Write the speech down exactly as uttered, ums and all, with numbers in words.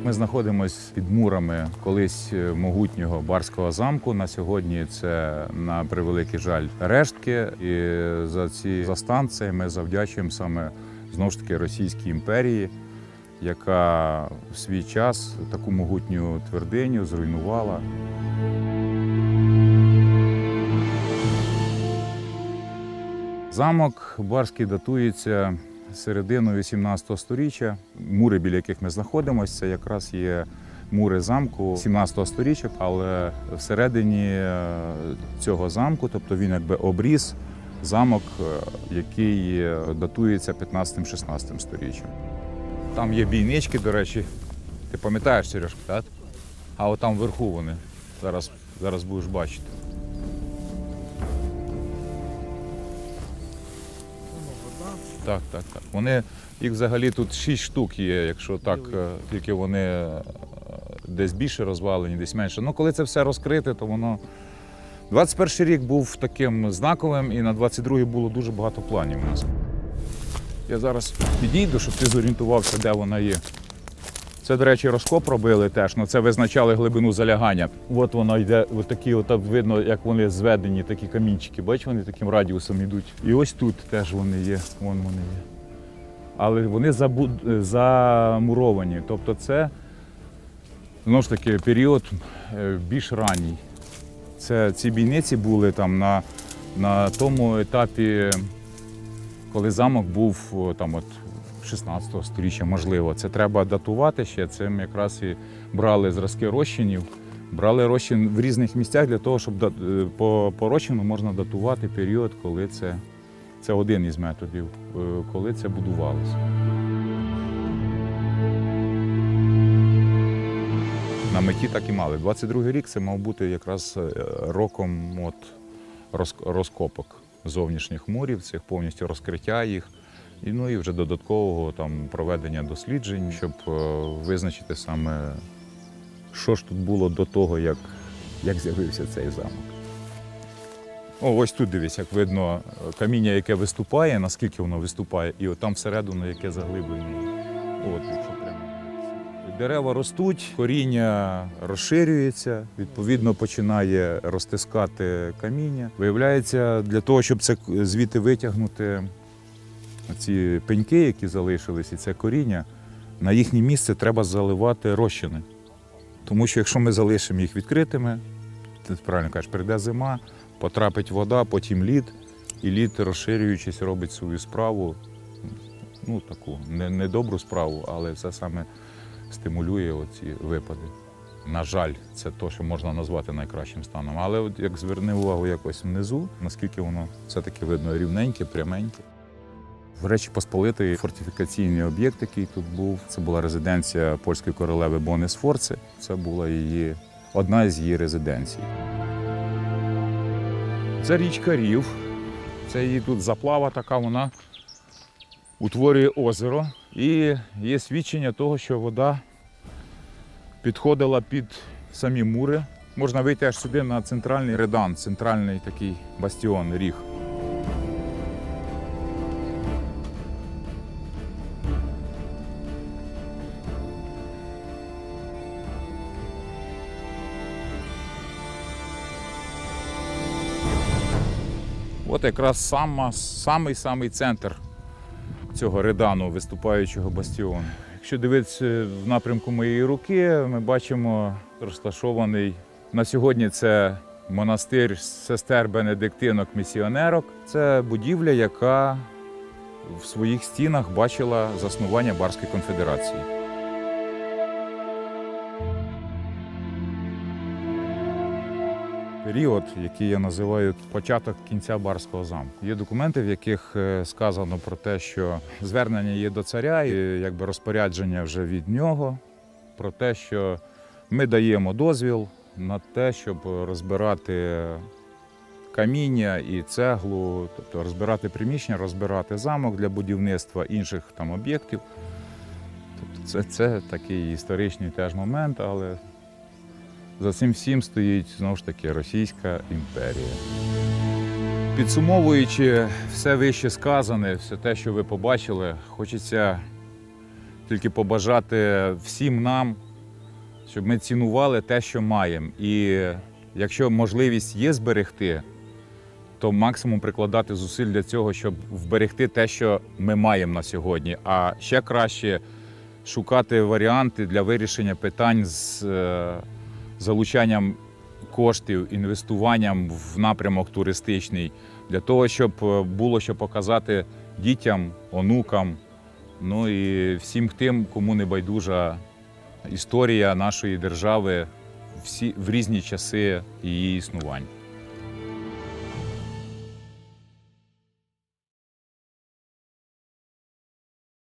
Ми знаходимося під мурами колись могутнього Барського замку. На сьогодні це, на превеликий жаль, рештки. І за ці застанці ми завдячуємо саме, знову ж таки, Російській імперії, яка в свій час таку могутню твердиню зруйнувала. Замок Барський датується серединою вісімнадцятого сторіччя. Мури, біля яких ми знаходимося, це якраз є мури замку сімнадцятого сторіччя, але всередині цього замку, тобто він якби обріз замок, який датується п'ятнадцятим-шістнадцятим сторіччям. Там є бійнички, до речі. Ти пам'ятаєш, Сережка, так? А от там вверху вони. Зараз, зараз будеш бачити. Так, так, так. Вони, їх взагалі тут шість штук є, якщо так, тільки вони десь більше розвалені, десь менше. Ну, коли це все розкрите, то воно... двадцять перший рік був таким знаковим, і на двадцять другий було дуже багато планів у нас. Я зараз підійду, щоб ти зорієнтувався, де вона є. Це, до речі, розкоп робили теж, але це визначали глибину залягання. От вона йде, от такі, от видно, як вони зведені, такі камінчики. Бачиш, вони таким радіусом йдуть. І ось тут теж вони є, вон вони є. Але вони забуд... замуровані. Тобто це, знову ж таки, період більш ранній. Це, ці бійниці були там на, на тому етапі, коли замок був там от шістнадцятого сторіччя, можливо. Це треба датувати ще. Цим якраз і брали зразки розчинів. Брали розчин в різних місцях для того, щоб по, по розчину можна датувати період, коли це, це один із методів, коли це будувалося. На меті так і мали. двадцять другий рік це мав бути якраз роком от розкопок зовнішніх мурів, цих повністю розкриття їх. І, ну, і вже додаткового там, проведення досліджень, щоб е, визначити саме, що ж тут було до того, як, як з'явився цей замок. О, ось тут дивись, як видно каміння, яке виступає, наскільки воно виступає, і от там всередину яке заглиблення. От, якщо прямо. Дерева ростуть, коріння розширюється, відповідно починає розтискати каміння. Виявляється, для того, щоб це звідти витягнути, ці пеньки, які залишились, і це коріння, на їхнє місце треба заливати розчини. Тому що якщо ми залишимо їх відкритими, ти правильно кажеш, прийде зима, потрапить вода, потім лід, і лід, розширюючись, робить свою справу, ну таку, не, не добру справу, але це саме стимулює оці випади. На жаль, це те, що можна назвати найкращим станом. Але от як зверни увагу якось внизу, наскільки воно все-таки видно рівненьке, пряменьке. В Речі Посполитої фортифікаційний об'єкт, який тут був, це була резиденція польської королеви Бони Сфорци. Це була її, одна з її резиденцій. Це річка Рів. Це її тут заплава така, вона утворює озеро. І є свідчення того, що вода підходила під самі мури. Можна вийти аж сюди на центральний редан, центральний такий бастіон, ріг. От якраз сама, самий-самий центр цього редану, виступаючого бастіону. Якщо дивитися в напрямку моєї руки, ми бачимо розташований, на сьогодні це монастир сестер-бенедиктинок-місіонерок. Це будівля, яка в своїх стінах бачила заснування Барської конфедерації. Період, який я називаю початок кінця Барського замку. Є документи, в яких сказано про те, що звернення є до царя, і якби розпорядження вже від нього, про те, що ми даємо дозвіл на те, щоб розбирати каміння і цеглу, тобто розбирати приміщення, розбирати замок для будівництва інших там об'єктів. Тобто це, це такий історичний теж момент, але за цим всім стоїть, знову ж таки, Російська імперія. Підсумовуючи все вище сказане, все те, що ви побачили, хочеться тільки побажати всім нам щоб ми цінували те, що маємо. І якщо можливість є зберегти, то максимум прикладати зусиль для цього, щоб вберегти те, що ми маємо на сьогодні. А ще краще шукати варіанти для вирішення питань з е, залучанням коштів, інвестуванням в напрямок туристичний, для того, щоб було що показати дітям, онукам, ну і всім тим, кому не байдужа історія нашої держави всі, в різні часи її існування.